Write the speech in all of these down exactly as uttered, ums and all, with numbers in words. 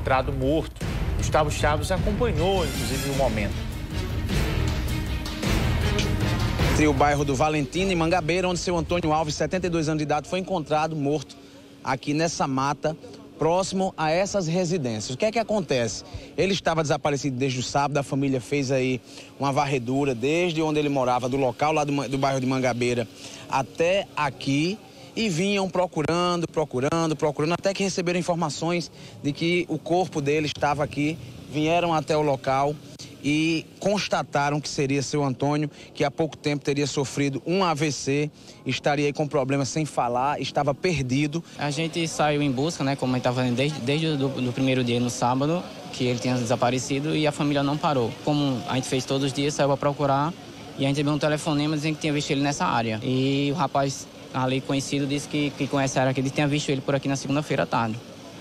encontrado morto. Gustavo Chaves acompanhou, inclusive, o momento. Entre o bairro do Valentina e Mangabeira, onde seu Antônio Alves, setenta e dois anos de idade, foi encontrado morto aqui nessa mata, próximo a essas residências. O que é que acontece? Ele estava desaparecido desde o sábado, a família fez aí uma varredura desde onde ele morava, do local lá do, do bairro de Mangabeira até aqui, e vinham procurando, procurando, procurando, até que receberam informações de que o corpo dele estava aqui, vieram até o local e constataram que seria seu Antônio, que há pouco tempo teria sofrido um A V C, estaria aí com problemas sem falar, estava perdido. A gente saiu em busca, né, como a gente estava fazendo desde, desde o primeiro dia, no sábado, que ele tinha desaparecido, e a família não parou. Como a gente fez todos os dias, saiu para procurar, e a gente recebeu um telefonema dizendo que tinha visto ele nessa área. E o rapaz ali conhecido disse que, que conhece a área, que ele tinha visto ele por aqui na segunda-feira à tarde.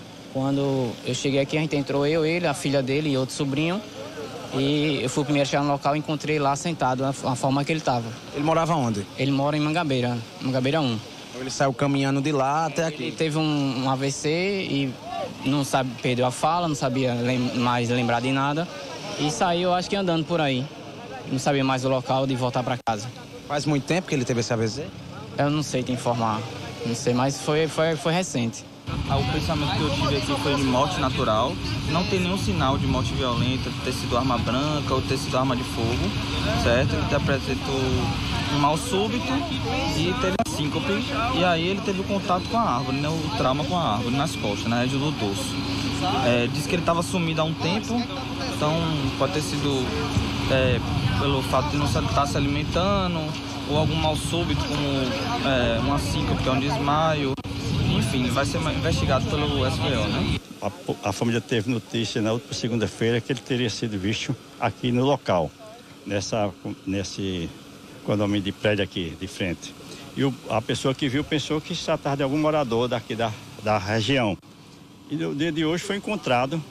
Quando eu cheguei aqui, a gente entrou eu, ele, a filha dele e outro sobrinho. E eu fui o primeiro a chegar no local e encontrei lá sentado, a forma que ele estava. Ele morava onde? Ele mora em Mangabeira, Mangabeira um. Então ele saiu caminhando de lá até aqui. Ele teve um, um A V C e não sabe, perdeu a fala, não sabia lem mais lembrar de nada. E saiu, acho que andando por aí. Não sabia mais o local de voltar para casa. Faz muito tempo que ele teve esse A V C? Eu não sei te informar, não sei, mas foi, foi, foi recente. O pensamento que eu tive aqui foi de morte natural. Não tem nenhum sinal de morte violenta, de ter sido arma branca ou ter sido arma de fogo, certo? Ele apresentou um mal súbito e teve uma síncope. E aí ele teve o contato com a árvore, né? O trauma com a árvore nas costas, na região do dorso. É, diz que ele estava sumido há um tempo, então pode ter sido é, pelo fato de não estar se alimentando, ou algum mal súbito, como é, uma síncope, que é um desmaio. Enfim, vai ser investigado pelo S B O, né? A, a família teve notícia na última segunda-feira que ele teria sido visto aqui no local, nessa, nesse condomínio de prédio aqui de frente. E o, a pessoa que viu pensou que se tratava de algum morador daqui da, da região. E no dia de hoje foi encontrado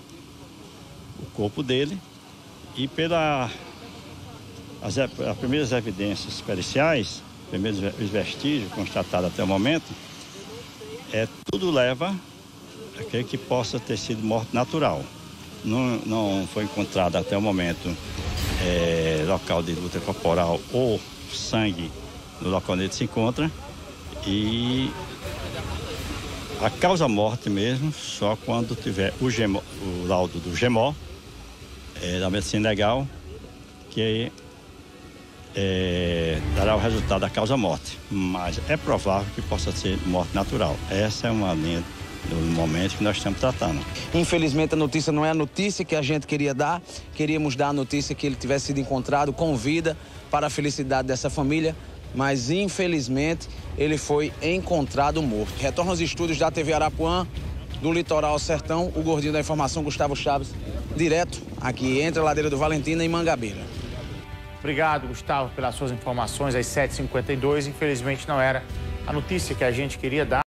o corpo dele e pela as, as primeiras evidências periciais, primeiros vestígios constatados até o momento, é, tudo leva a crer que possa ter sido morte natural. Não, não foi encontrado até o momento é, local de luta corporal ou sangue no local onde ele se encontra, e a causa-morte mesmo só quando tiver o, gemo, o laudo do GEMO, é, da medicina legal, que É, dará o resultado da causa-morte, mas é provável que possa ser morte natural. Essa é uma linha do momento que nós estamos tratando. Infelizmente a notícia não é a notícia que a gente queria dar, queríamos dar a notícia que ele tivesse sido encontrado com vida para a felicidade dessa família, mas infelizmente ele foi encontrado morto. Retorno aos estúdios da T V Arapuã, do Litoral ao Sertão, o gordinho da informação, Gustavo Chaves, direto aqui entre a Ladeira do Valentina e Mangabeira. Obrigado, Gustavo, pelas suas informações às sete e cinquenta e dois. Infelizmente não era a notícia que a gente queria dar.